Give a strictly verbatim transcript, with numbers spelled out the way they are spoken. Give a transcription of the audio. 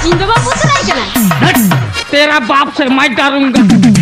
इंदु बाबू तो नहीं करना तेरा बाप से मैं डरूंगा